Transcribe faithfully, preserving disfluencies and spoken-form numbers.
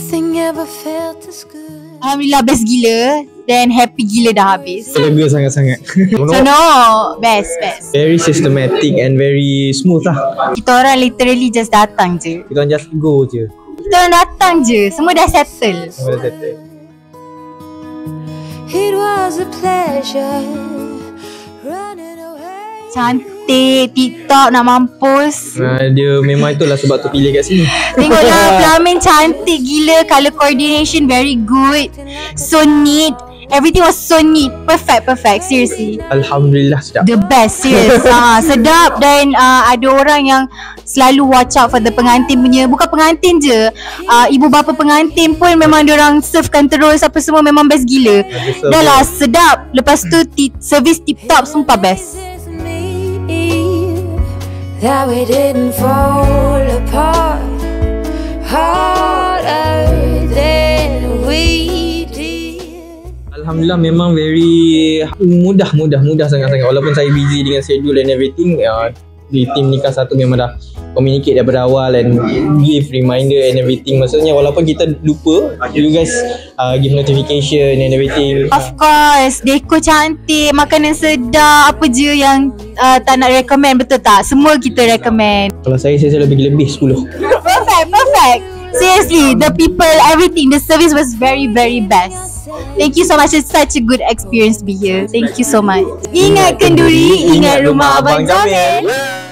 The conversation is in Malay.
Nothing ever felt as good. Alhamdulillah best gila. Dan happy gila dah habis. Lega sangat-sangat. So no, best, best. Very systematic and very smooth lah. Kita orang literally just datang je. Kita orang just go je. Kita orang datang je, semua dah settle. Semua dah settle. It was a pleasure running away. Cantik, TikTok nak mampus. Nah, dia memang itulah sebab tu pilih kat sini. Tengoklah Flamin cantik gila. Colour coordination very good. So neat. Everything was so neat. Perfect, perfect. Seriously. Alhamdulillah sedap. The best, serious. ha, sedap dan uh, ada orang yang selalu watch out for the pengantin punya. Bukan pengantin je. Uh, ibu bapa pengantin pun memang diorang servekan terus. Apa semua memang best gila. Dah lah sedap. Lepas tu ti- service tip top. Sumpah best. That we didn't fall apart harder than we did. Alhamdulillah memang very mudah mudah mudah sangat-sangat. Walaupun saya busy dengan schedule and everything, uh, di tim nikah satu memang dah communicate daripada awal and give reminder and everything. Maksudnya walaupun kita lupa, you guys uh, give notification and everything. Of course, deko cantik, makanan sedap, apa je yang uh, tak nak recommend, betul tak? Semua kita recommend. Kalau saya, saya selalu bagi lebih sepuluh. Perfect, perfect. Seriously, the people, everything, the service was very, very best. Thank you so much. It's such a good experience to be here. Thank you so much. Ingat kenduri, ingat rumah Abang Jamil.